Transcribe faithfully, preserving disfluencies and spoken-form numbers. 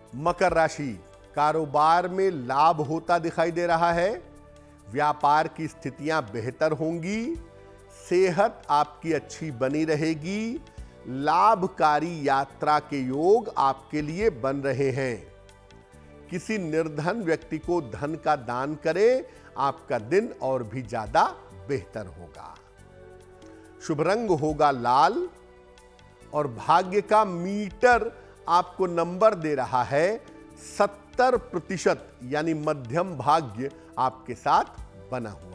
मकर राशि, कारोबार में लाभ होता दिखाई दे रहा है। व्यापार की स्थितियां बेहतर होंगी। सेहत आपकी अच्छी बनी रहेगी। लाभकारी यात्रा के योग आपके लिए बन रहे हैं। किसी निर्धन व्यक्ति को धन का दान करें, आपका दिन और भी ज्यादा बेहतर होगा। शुभ रंग होगा लाल और भाग्य का मीटर आपको नंबर दे रहा है सत्तर प्रतिशत, यानी मध्यम भाग्य आपके साथ बना हुआ।